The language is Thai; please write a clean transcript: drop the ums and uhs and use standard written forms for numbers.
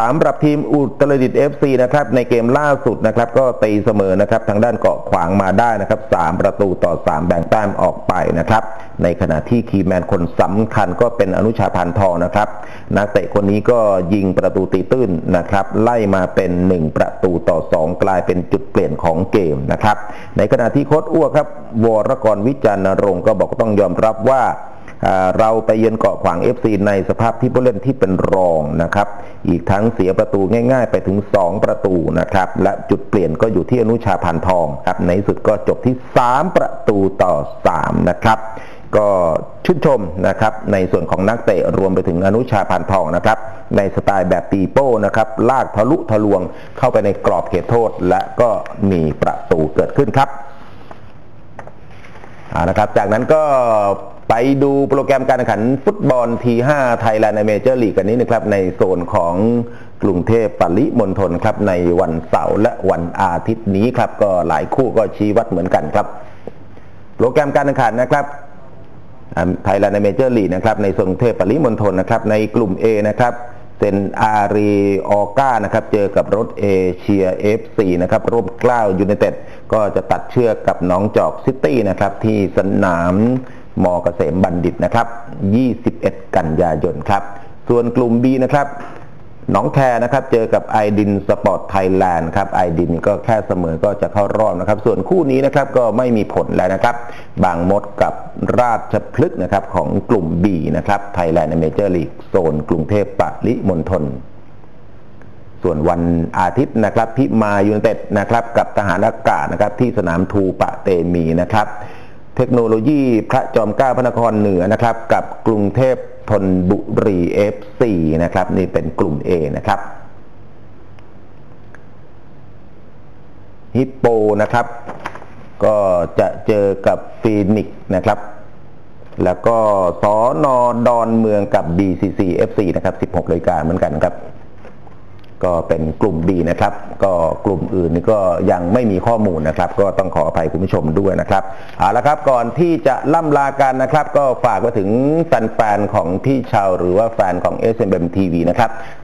ำหรับทีมอุตรดิตถ์ FC นะครับในเกมล่าสุดนะครับก็ตีเสมอนะครับทางด้านเกาะขวางมาได้นะครับ3-3แบ่งแต้มออกไปนะครับในขณะที่คีย์แมนคนสำคัญก็เป็นอนุชา พานทองนะครับนักเตะคนนี้ก็ยิงประตูตีตื้นนะครับไล่มาเป็น1-2กลายเป็นจุดเปลี่ยนของเกมนะครับในขณะที่โค้ชอ้วกครับวรกรวิจารณรงค์ก็บอกต้องยอมรับว่าเราไปเยือนเกาะขวาง FC ในสภาพที่ผู้เล่นที่เป็นรองนะครับอีกทั้งเสียประตูง่ายๆไปถึง2ประตูนะครับและจุดเปลี่ยนก็อยู่ที่อนุชา พานทองครับในสุดก็จบที่3-3นะครับก็ชื่นชมนะครับในส่วนของนักเตะรวมไปถึงอนุชา พานทองนะครับในสไตล์แบบปีโป้นะครับลากทะลุทะลวงเข้าไปในกรอบเขตโทษและก็มีประตูเกิดขึ้นครับนะครับจากนั้นก็ไปดูโปรแกรมการแข่งขันฟุตบอล T5 ไทยแลนด์เมเจอร์ลีกกันนี้นะครับในโซนของกรุงเทพปริมณฑลครับในวันเสาร์และวันอาทิตย์นี้ครับก็หลายคู่ก็ชี้วัดเหมือนกันครับโปรแกรมการแข่งขันนะครับไทยแลนด์เมเจอร์ลีกนะครับในโซนกรุงเทพปริมณฑลนะครับในกลุ่ม A นะครับเซนอารีออก้านะครับเจอกับรถเอเชีย FC นะครับร่มเกล้ายูไนเต็ดก็จะตัดเชือกกับหนองจอกซิตี้นะครับที่สนามม.เกษมบัณฑิตนะครับ21 กันยายนครับส่วนกลุ่ม B นะครับหนองแคนะครับเจอกับไอดินสปอร์ตไทยแลนด์ครับไอดินก็แค่เสมอก็จะเข้ารอบนะครับส่วนคู่นี้นะครับก็ไม่มีผลแล้วนะครับบางมดกับราชพฤกษ์นะครับของกลุ่ม B นะครับไทยแลนด์เมเจอร์ลีกโซนกรุงเทพปริมณฑลส่วนวันอาทิตย์นะครับพิมายยูไนเต็ดนะครับกับทหารอากาศนะครับที่สนามทูปะเตมีนะครับเทคโนโลยีพระจอมเกล้าพระนครเหนือนะครับกับกรุงเทพธนบุรี FC นะครับนี่เป็นกลุ่ม A นะครับฮิปโปนะครับก็จะเจอกับฟีนิกซ์นะครับแล้วก็สน.ดอนเมืองกับ BCC FC นะครับ16 รายการเหมือนกันครับก็เป็นกลุ่ม B นะครับก็กลุ่มอื่นนี่ก็ยังไม่มีข้อมูลนะครับก็ต้องขออภัยคุณผู้ชมด้วยนะครับเอาละครับก่อนที่จะล่ำลากันนะครับก็ฝากไปถึงแฟนๆของพี่ชาวหรือว่าแฟนของ SMM TV นะครับ